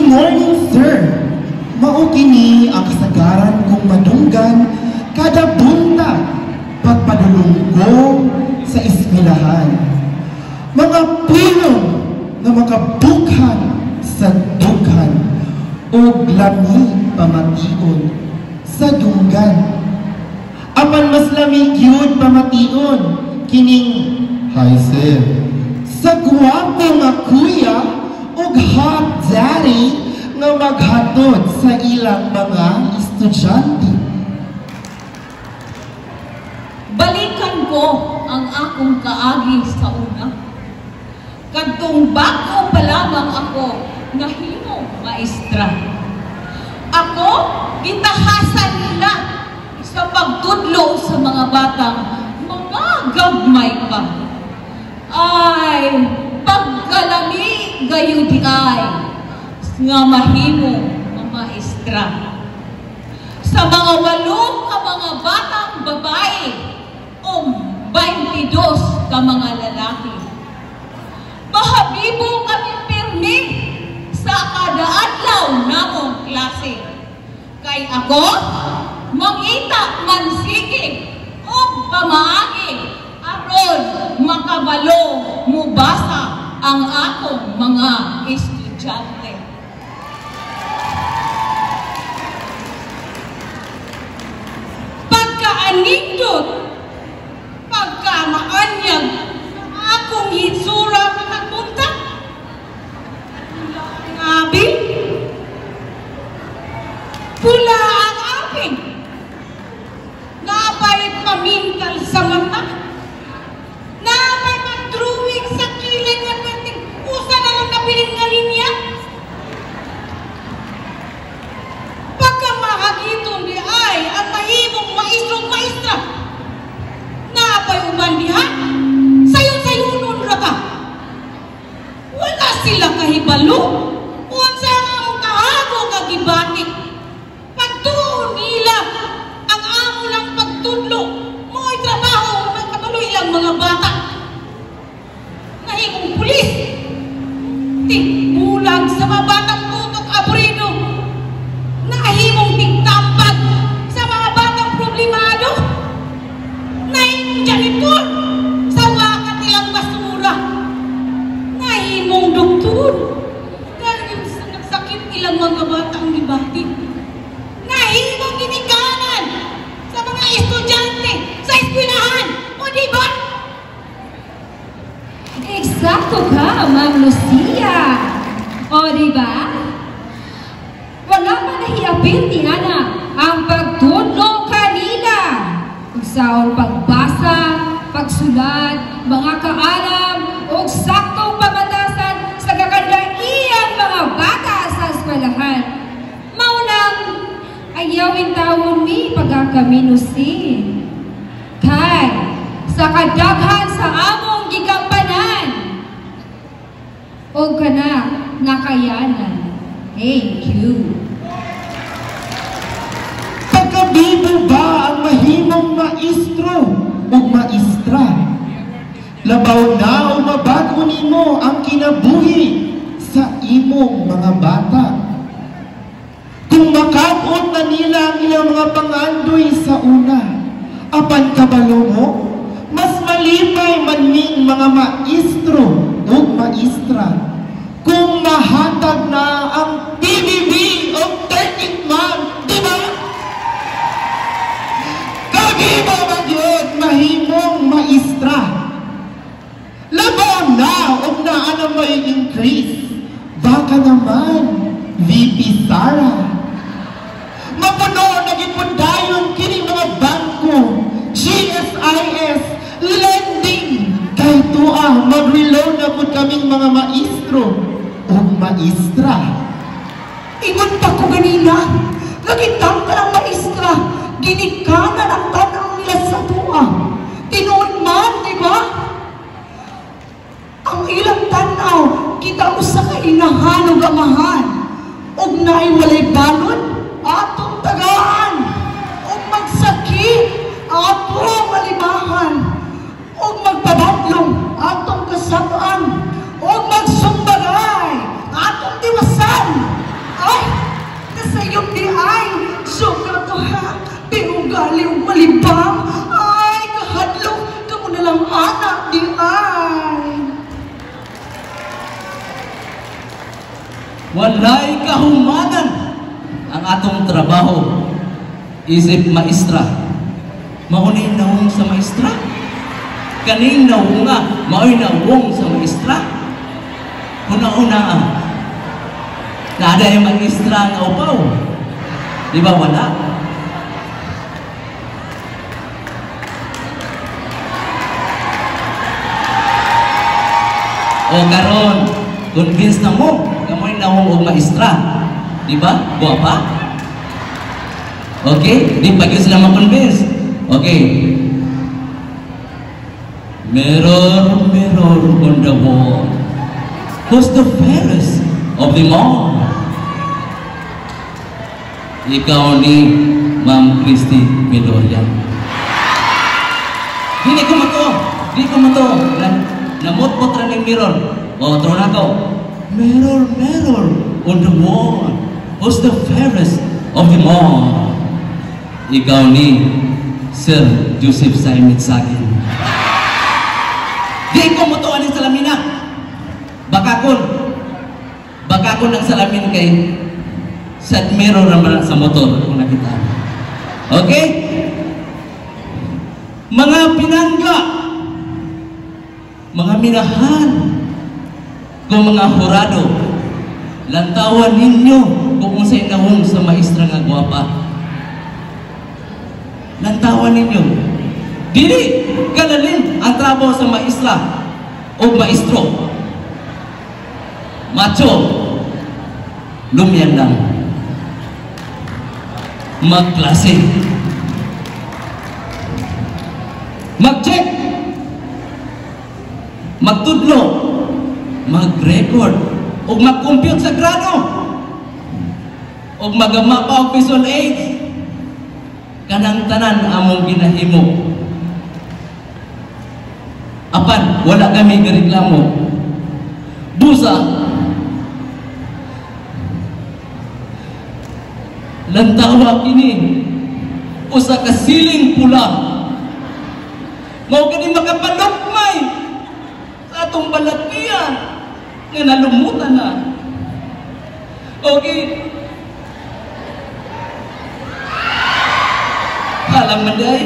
Good morning, sir. Mao kini ang kasagaran kong madunggan kada buntag pagpadulong ko sa eskwelahan. Mga pulong na makabukhan sa dughan o lami pamation sa dunggan. Apan mas lamig yun pamation kining hi sir sa guwapo nga kuya ug hot daddy nga maghatod sa ilang mga estudyante. Balikan ko ang akong kaagi sa una. Kadtong bago pa lamang ako nahimong maestra. Ako, gitahasan nila sa pagtudlo sa mga batang mga gagmay pa. Ay, pagkalami gayon di ay nga mahimong nga maestra. Sa mga 8 ka mga batang babae o 22 ka mga lalaki. Mahabibo kami pirmi sa kada adlaw namong klase. Kay ako, mangita mansige o pamaagi aron makabalo mubasa ang akong mga estudyante. Pagkaanindot, pagkamaanyag sa akong hitsura makapunta, abi, pula ang aping, napay pamintal sa mata, napay mag-drawing sa kilid nga penting, usa na lang kapiling nga linya. Pagkamahagiton di ay ang mahimong maestrong maestra, napay umandihan, sayo-sayunon ra ka. Wala sila kahibalo, unsa nga mo kahago kagibatik. Pagtuon nila ang amo ng pagtudlo, mo'y trabaho magpatuloy lang mga bata. Nahimong pulis, tigbulag sa mga batang tutok abrido, nahimong tigtampag sa mga batang problemado, nahimong janitor sa wakat ilang basura, nahimong doktor dahil sa nagsakit ilang mga batang libatin, nahimong ginikanan sa mga estudyante sa eskwelahan. O diba? Eksakto ka, Ma'am Lucia. O diba? Wala pa nahiapin ni Ana ang pagtudlo kanila. Sa pagbasa, pagsulat, mga kaalam, o saktong pamatasan sa kakadaiyang mga bata sa eskwelahan. Maunang ayawin tawon mi pagkakaminusin. Kay, sa kadaghan sa among gigampanan, o kana nakayanan. Thank you. Pagkabibo ba ang mahimong maestro o maestra? Labaw na o mabago nimo ang kinabuhi sa imong mga bata. Kung makapot na nila ang ilang mga pangandoy sa una, apan kabalo mo, mas malipay maning mga maestro o maestra kung mahatag na ang PBB o 13th month, di ba? Kagiba ba yun mahimong maestra? Labaw na o naan na may increase. Baka naman, VP Sara. Mapuno nagipundayon kini mga bangko, GSIS, lending. Kay tuah, mag-reload na po kaming mga maestro o maestra. Ingon pa ko ganina, nagitang ka ng maestra, ginikanan ang tanang nila sa tuwa. Tinuod man, di ba? Ang ilang tanaw, kita mo sa kainahan o gamahan, og naiwalay balon, atong tagaan, og magsakit, atong malimahan, og magpabadlong, atong kasabaan, og magsumbaray, atong diwasan. sayon di ay. Sobra to ha. Pero galiw malibang. Ay, kahadlok. Kamu na lang anak di ay. Walay kahumanan ang atong trabaho. Isip maestra. Maunay nawong sa maestra. Kaning nawong nga, maoy nawong sa maestra. Una-una nada yung maestra nga upaw. Di ba wala? O karon, convince na mo, kamoy nawong og maestra. Di ba? Guwapa? Okay? Di pa sila ma-convince. Okay. Mirror, mirror on the wall, who's the fairest of them all? Ikaw ni Ma'am Christy Medoria. Hindi ko mato. Namot-mot rin ng mirror. O, tro na ko. Mirror, mirror on the wall, who's the fairest of them all? Ikaw ni Sir Joseph Simon Sagin. Di ko mutuan ng salamina. Bakakon ng salamin kay sa mirror naman sa motor kung nakita. Okay? Mga pinangga, mga minahan, kung mga hurado, lantawan ninyo kung unsay nawong sa maestra nga gwapa. Lantawan ninyo. Dili galalin ang trabaho sa maestra o maestro. Macho, lumyan lang. Magklase. Mag-check. Magtudlo. Mag-record. O mag-compute sa grado. O magama pa og visual aids. Kanang tanan among ginahimo. Apan, wala kami reklamo. Busa, lantawa kini usa ka siling pula. Mao kini makapadugmay sa atong balatian nga nalumutan na. Okay. Alam man day.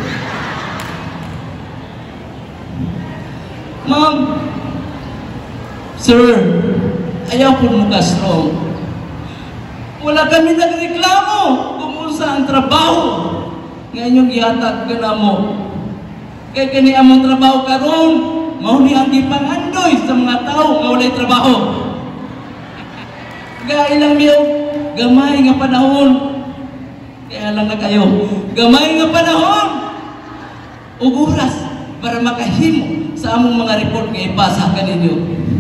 Ma'am, sir, ayaw po mo ka-strong. Wala kami nagreklamo kung sa ang trabaho. Ngayon yung gihatag ka na mo. Kaya kani among trabaho karon, mao ni ang gipangandoy sa mga tao nga walay trabaho. Kaya ilang miyo, gamay nga panahon. Kaya lang na kayo, gamay nga panahon. Ug oras para makahimo sa among mga report nga ipasa kaninyo.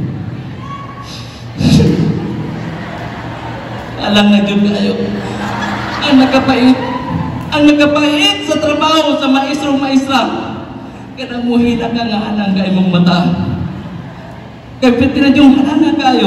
Alam na dyan kayo. Ang nakapait sa trabaho sa maestro-maestra. Kanang muhila ka nga anang kayo mong mata. Kaya piti na yung anang kayo.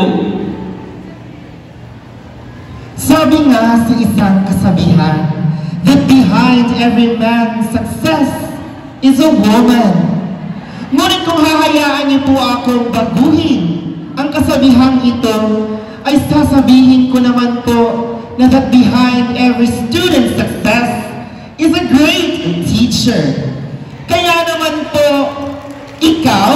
Sabi nga sa isang kasabihan, that behind every man's success is a woman. Ngunit kung hahayaan niyo po akong baguhin ang kasabihang ito, ay sasabihin ko naman po na that behind every student's success is a great teacher. Kaya naman po, ikaw,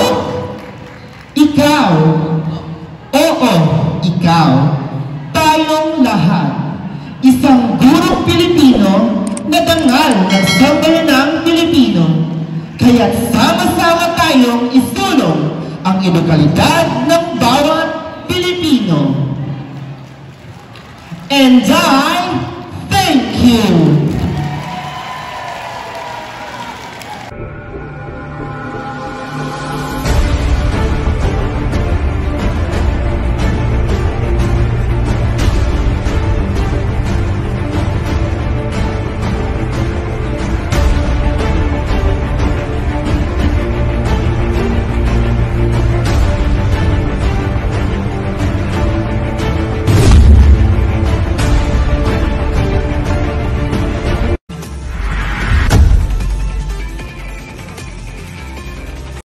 oo, ikaw, tayong lahat, isang gurong Pilipino na dangal ng sambayanang Pilipino. Kaya't sama-sama tayong isulong ang edukalidad ng bawat Pilipino. And I thank you.